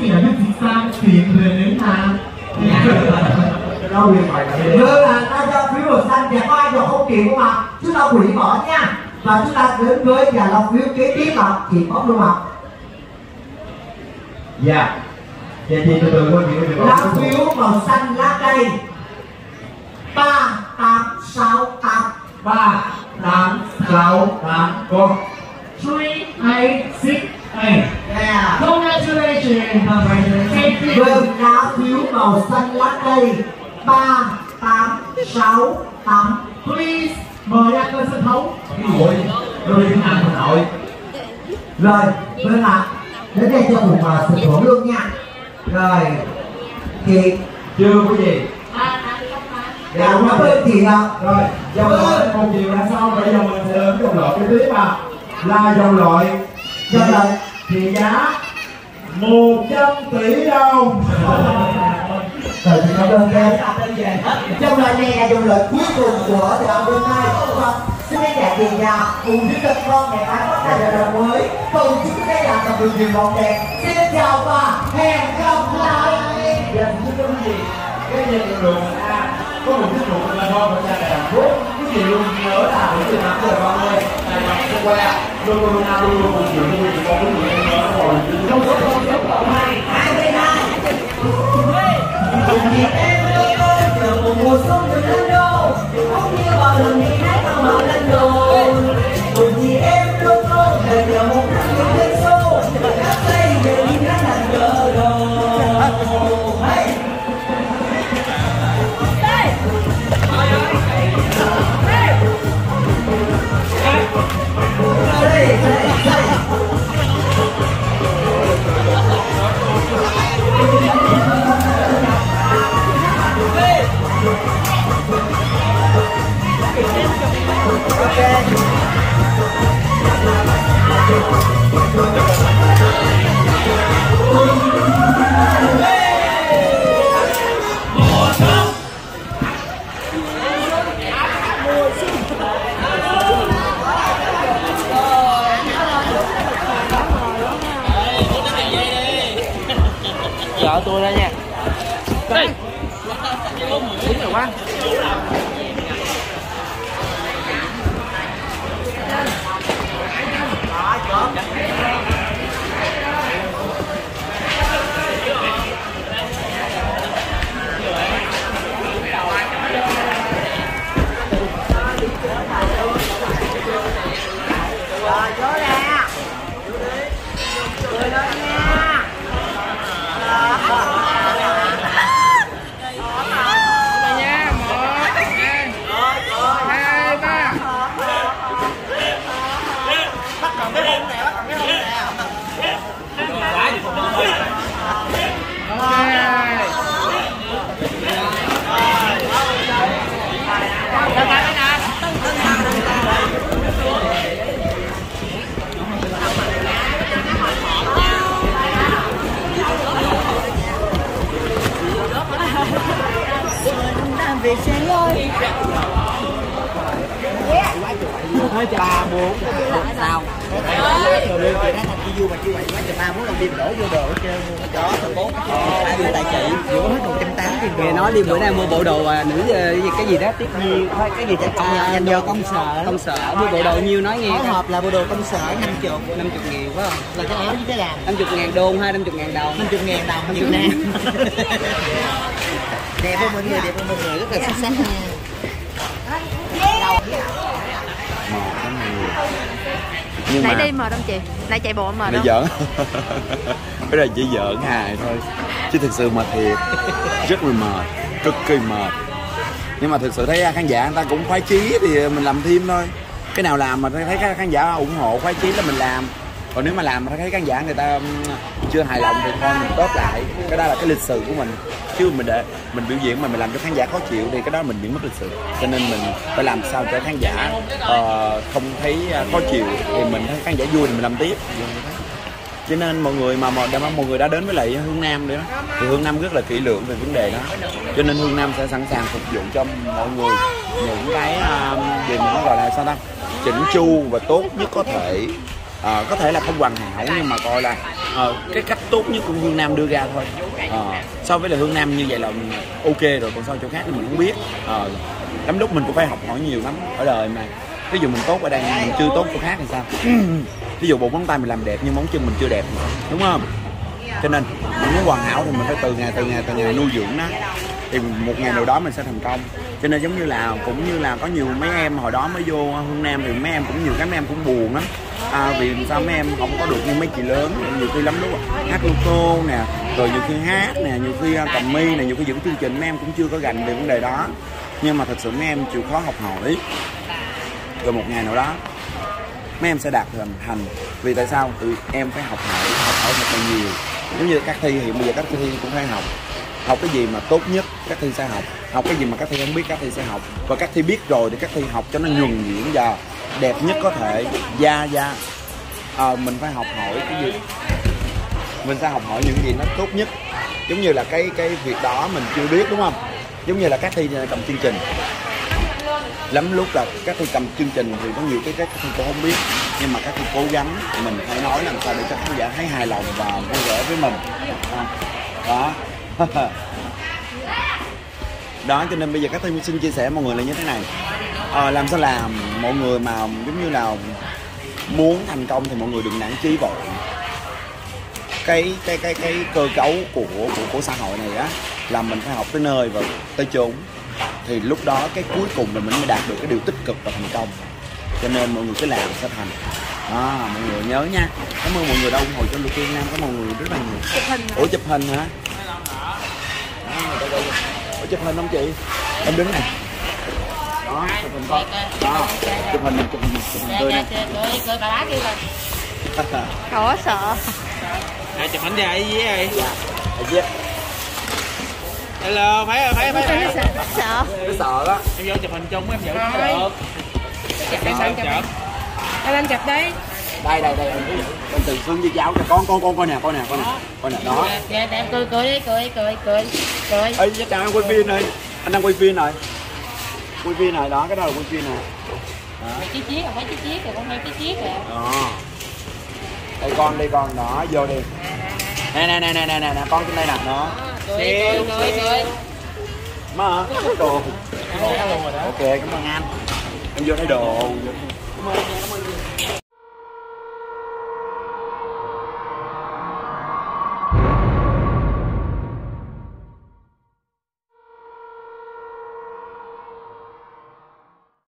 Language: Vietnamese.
chị là biết gì sao tiền về đến hàng đâu huyền phải Vâng là ta cho phiếu màu xanh thì có ai được không kịp không ạ? Chúng ta hủy bỏ nha. Và chúng ta đến với nhà lọc phiếu kế tiếp ạ. Chị bóc luôn ạ. dạ vậy thì từ từ thôi chị Lá phiếu màu xanh lá cây 3868 3868 con 3868. yeah. Congratulations. Vâng, lá phiếu màu xanh lá cây 3868. Please mời ra cơ sân khấu. ôi rồi tiếng Anh Hà Nội Rồi, vâng ạ. Đến đây cho một sự thưởng luôn nha. Rồi, chị. chưa có gì Dạ, cảm ơn chị ạ. rồi dòng loại một chiều đã xong, bây giờ mình sẽ đến dòng loại cái tiếp là dòng loại trị giá 100 tỷ đồng. Rồi, chị cảm ơn em. Trong loại này là dòng loại cuối cùng của từ hôm nay. Xin các nhà tiền nhà cùng với các con ngày mai có ngày là mới. Cùng chúc các nhà gặp được nhiều bóng đẹp. Xin chào và hẹn gặp lại. Dạ, thưa quý vị, cái gì luôn có một cái ruột là con và cha mẹ hạnh phúc. Quý vị luôn nhớ là buổi chiều 8 giờ 30 tại mặt sân que luôn cùng chịu quý vị con quý vị nhớ rồi Trong số con số cộng 22. Cùng chị em đưa tôi từ một mùa xuân từ lên đô. Không như bao lần đi hát mà mở lên đồn. Cùng chị em đưa tôi về nhờ một năm những lên xô. Các tay về đi hát thành cờ đồ. Hey. Vợ tôi đây nha. Đây. Đúng rồi quá. Việc sáng ơi. 3 4 sao? Rồi đưa chị nói chị vui mà chị vậy quá trời 3 4 lần đi đổ vô đồ hết trơn luôn. Đó thôi 4. Đưa tại chị, vừa có hết 180 tiền. Nghe nói đi bữa nay mua bộ đồ nữ cái gì đó tiếp nhiên cái gì Dành cho công sở. Công sở mua bộ đồ nhiêu nói nghe. Phối hợp là bộ đồ công sở 50 ngàn phải không? là cái áo với cái đàn. 50.000 đô hay 50.000 đồng? 50.000 đồng Việt Nam. Đẹp không mọi người, đẹp không mọi người, rất là xuất sắc nha. Nhưng nãy đi mệt không chị? Nãy chạy bộ mệt không? Giỡn. Cái này chỉ giỡn hài thôi. Chứ thực sự mệt thiệt. Rất là mệt. Cực kỳ mệt. Nhưng mà thực sự thấy khán giả người ta cũng khoái chí thì mình làm thêm thôi. Cái nào làm mà thấy khán giả ủng hộ khoái chí là mình làm. Còn nếu mà làm mà thấy khán giả người ta chưa hài lòng thì thôi mình tốt lại. Cái đó là cái lịch sự của mình. Chứ mình biểu diễn mà mình làm cho khán giả khó chịu thì cái đó mình bị mất lịch sự. Cho nên mình phải làm sao cho khán giả không thấy khó chịu thì mình thấy khán giả vui thì mình làm tiếp. Cho nên mọi người đã đến với lại Hương Nam nữa thì Hương Nam rất là kỹ lưỡng về vấn đề đó. Cho nên Hương Nam sẽ sẵn sàng phục vụ cho mọi người những cái gì mình gọi là sao ta, chỉnh chu và tốt nhất có thể. Có thể là không hoàn hảo nhưng mà coi là cái cách tốt nhất của Hương Nam đưa ra thôi. So với là Hương Nam như vậy là ok rồi, còn so chỗ khác thì mình không biết. Lắm lúc mình cũng phải học hỏi nhiều lắm ở đời mà. Ví dụ mình tốt ở đây mình chưa tốt chỗ khác thì sao? Ví dụ bộ móng tay mình làm đẹp nhưng móng chân mình chưa đẹp, đúng không? Cho nên mình muốn hoàn hảo thì mình phải từ ngày nuôi dưỡng nó, thì một ngày nào đó mình sẽ thành công. Cho nên giống như là cũng như là có nhiều mấy em hồi đó mới vô Hương Nam thì mấy em cũng nhiều cái mấy em cũng buồn lắm. Vì sao mấy em không có được như mấy chị lớn, nhiều khi lắm lúc hát lô tô nè, rồi nhiều khi hát nè, nhiều khi cầm mi nè, nhiều khi dẫn chương trình mấy em cũng chưa có gành về vấn đề đó. Nhưng mà thật sự mấy em chịu khó học hỏi, rồi một ngày nào đó mấy em sẽ đạt thành. Vì tại sao? Tụi em phải học hỏi thật là nhiều. Giống như các thi hiện bây giờ các thi cũng phải học cái gì mà tốt nhất các thi sẽ học cái gì mà các thi không biết các thi sẽ học, và các thi biết rồi thì các thi học cho nó nhuần nhuyễn và đẹp nhất có thể. Mình phải học hỏi cái gì, mình sẽ học hỏi những gì nó tốt nhất. Giống như là cái việc đó mình chưa biết, đúng không? Giống như là các thi cầm chương trình, lắm lúc là các thi cầm chương trình thì có nhiều cái các thi cũng không biết, nhưng mà các thi cố gắng, mình phải nói làm sao để cho khán giả thấy hài lòng và vui vẻ với mình. Đó. Đó, cho nên bây giờ các thi xin chia sẻ mọi người là như thế này. Làm sao làm mọi người mà giống như là muốn thành công thì mọi người đừng nản chí vội. Cái cơ cấu của xã hội này á là mình phải học tới nơi và tới chốn, thì lúc đó cái cuối cùng là mình mới đạt được cái điều tích cực và thành công. Cho nên mọi người cứ làm sẽ thành. Mọi người nhớ nha. Cảm ơn mọi người đã ủng hộ cho Hương Nam, cảm ơn mọi người rất là nhiều. Chụp hình. Ủa chụp hình hả? Ủa chụp hình không chị? Em đứng này. Đó, chụp hình con. Đó, chụp hình tươi nè. Cười bà lá kia rồi. Khó sợ. Chụp ảnh dài gì vậy? Dạ. Hello, phải. Sợ. Cái sợ đó. Em vô chụp hình chung em giữ được. Chụp. Anh chụp đi. Đây con từ xuống với cháu cho con coi nè, đó. Dạ em cười đi, cười. Ê, chào anh quay phim này, anh đang quay phim này, đó, cái đó là quay phim này. Chiếc rồi, mấy chiếc rồi, con hay chiếc rồi. Đây con, đó, vô đi. Nè, con trên đây nè, nó. Cười. Má hả? Đồ. Ok, cảm ơn anh. Em vô thấy đồ. Cảm ơn.